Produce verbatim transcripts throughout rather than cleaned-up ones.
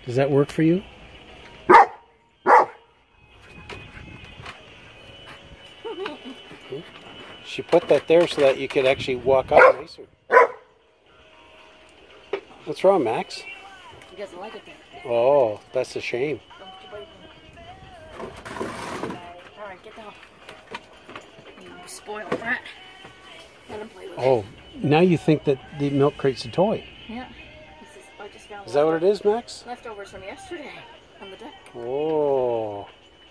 Does that work for you? She put that there so that you could actually walk up and race her. What's wrong, Max? He doesn't like it there. Oh, that's a shame. Alright, get down. You spoiled brat. Let him play with Oh, it. now you think that the milk crate's a toy. Yeah. This is, I just found Is that what it is, Max? leftovers from yesterday on the deck. Oh.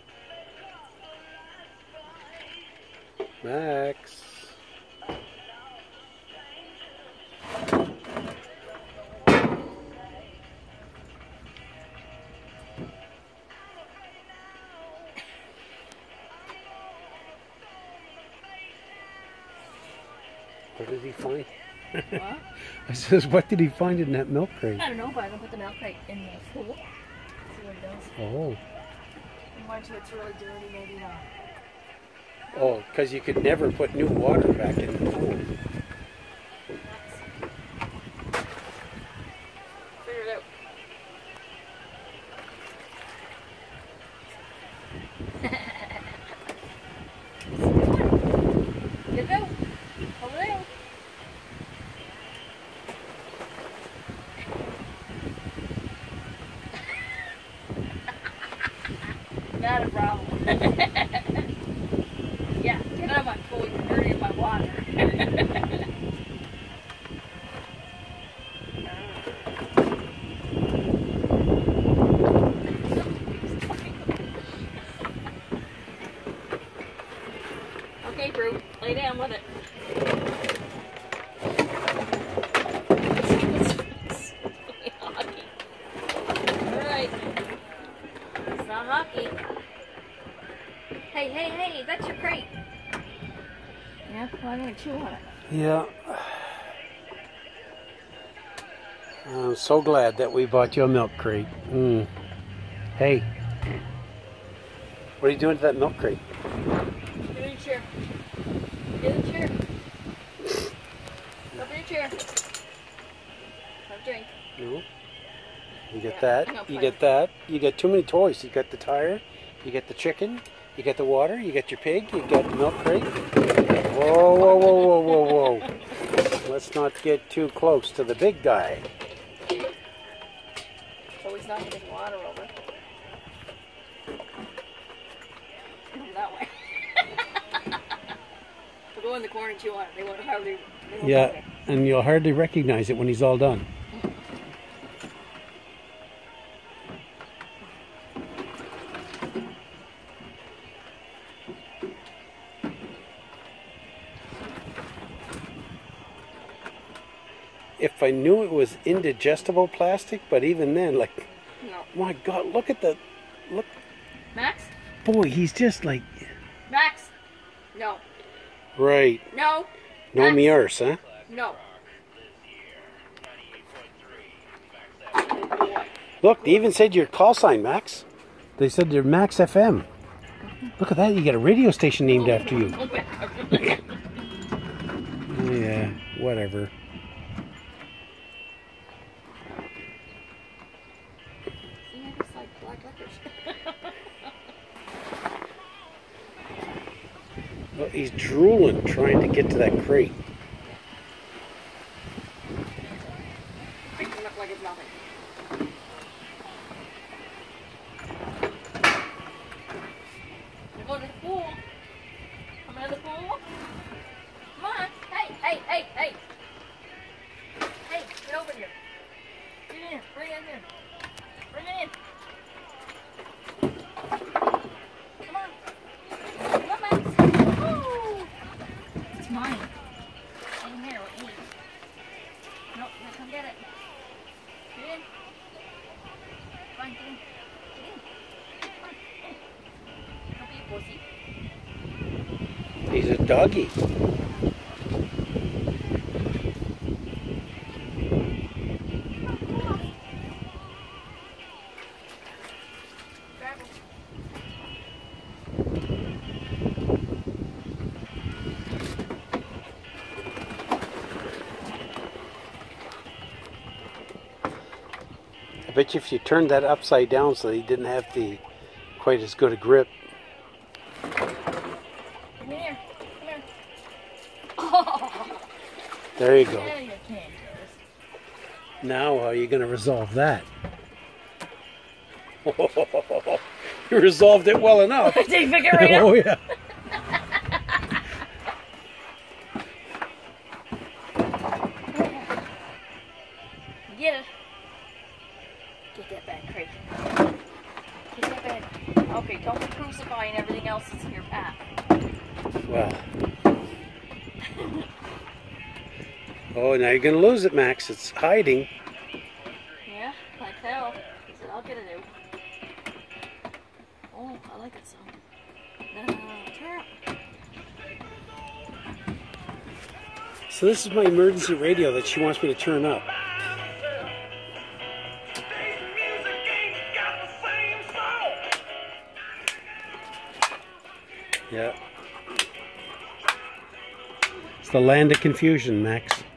Max. What did he find? What? I says, what did he find in that milk crate? I don't know, but I'm going to put the milk crate in the pool. See what it does. Oh. And once it's really dirty, maybe not. Oh, because you could never put new water back in the pool. Figure it out. Get it out. Over there. Not a problem. Yeah, get out of my pool, you're dirtying my water. Okay, Brew, lay down with it. Alright. It's not hockey. Hey, hey, hey, that's your crate. Yeah, well, I'm going to chew on it. Yeah. I'm so glad that we bought you a milk crate. Mm. Hey. What are you doing to that milk crate? Get in your chair. Get in your chair. Up in your chair. Have a drink. No. You get Yeah, that. I'm not You playing. get that. You get too many toys. You got the tire. You get the chicken. You get the water. You get your pig. You got the milk crate. Whoa, whoa, whoa, whoa, whoa, whoa. Let's not get too close to the big guy. So he's not getting water over. Come that way. We'll go in the corner and chew on it. They won't hardly. They won't Yeah, bother. and you'll hardly recognize it when he's all done. If I knew it was indigestible plastic, but even then, like, No. my God, look at the, look, Max? boy, he's just like, Max? No. right, No. no Max? me arse, huh? No. Look, they even said your call sign, Max. They said you're Max F M. Look at that, you got a radio station named after you. Yeah, whatever. See, I just like black licorice. Well, he's drooling trying to get to that crate. Makes it look like it's nothing. You go to the pool. Come into the pool. Come on. Hey, hey, hey, hey. Hey, get over here. Get in here. Bring it in here. Bring it in. Come on. Come on, Max. Woo! It's mine. In here with me. Nope, here, come get it. Get in. Come on, get in. Get in. Come on. In. Don't be a pussy. He's a doggy. Grab him. bet you if you turned that upside down so he didn't have the quite as good a grip. Come here. Come here. Oh. There you go. Yeah, you can. Now how are you going to resolve that? You resolved it well enough. Did you figure it out? Oh yeah. Get it. Get that back, Craig. Get that back. Okay, don't be crucifying everything else that's in your path. Well. Oh, now you're going to lose it, Max. It's hiding. Yeah, like hell. He said, I'll get it out. Oh, I like that sound. No, turn. So this is my emergency radio that she wants me to turn up. Yeah. It's the land of confusion, Max.